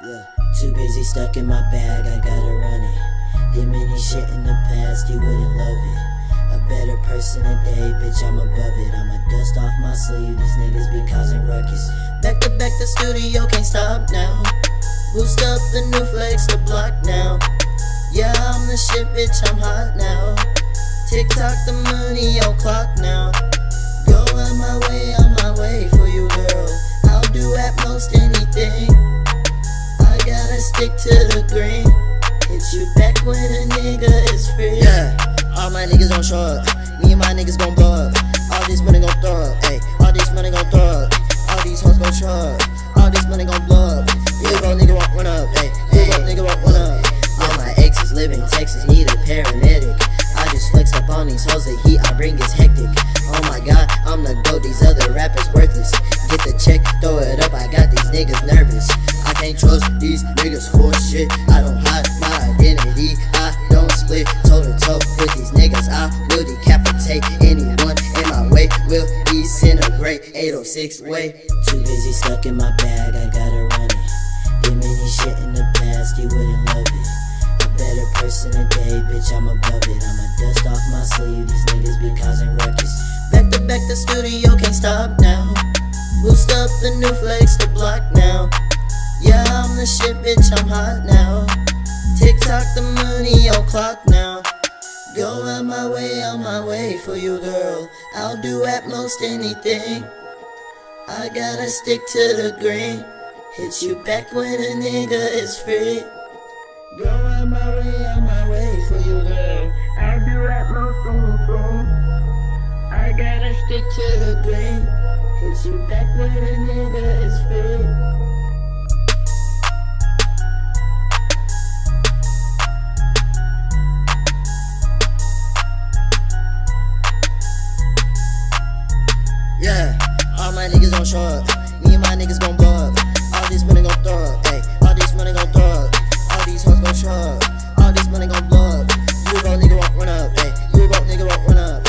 Yeah. Too busy stuck in my bag, I gotta run it. Did many shit in the past, you wouldn't love it. A better person today, bitch, I'm above it. I'ma dust off my sleeve, these niggas be causing ruckus. Back to back, the studio can't stop now. Boost up the new flex, the block now. Yeah, I'm the shit, bitch, I'm hot now. TikTok, the money on clock now. Go on my way for you, girl. I'll do at most anything. I gotta stick to the green. Hit you back when a nigga is free. Yeah, all my niggas gon' show up. Me and my niggas gon' blow up. All this money gon' throw up. Ayy, all this money gon' throw up. All these hoes gon' show up. All this money gon' blow up. You gon' nigga walk one up. Ayy, you gon' nigga walk one up. All my exes live in Texas, need a paramedic. I just flex up on these hoes, the heat I bring is hectic. Oh my god, I'm the GOAT, these other rappers worthless. Get the check, throw it up, I got these niggas nervous. I can't trust these niggas for shit. I don't hide my identity, I don't split toe to toe with these niggas. I will decapitate anyone in my way, will disintegrate 806 way. Too busy stuck in my bag, I gotta run it. Did many shit in the past, you wouldn't love it. Better person today, bitch, I'm above it. I'ma dust off my sleeve, these niggas be causing ruckus. Back to back, the studio can't stop now. Boost up the new flex, the block now. Yeah, I'm the shit, bitch, I'm hot now. TikTok, the money on clock now. Go on my way for you, girl. I'll do at most anything. I gotta stick to the green. Hit you back when a nigga is free. Go on my way for you, girl. I'll do at most anything. I gotta stick to the green. Hit you back when a nigga is free. Yeah, all my niggas gon' show up. Me and my niggas gon' blow up. All this money gon' throw up. Ayy, all this money gon' throw up. All these hoes gon' show up. All this money gon' blow up. You gon' nigga walk one up. Ayy, you gon' nigga walk one up.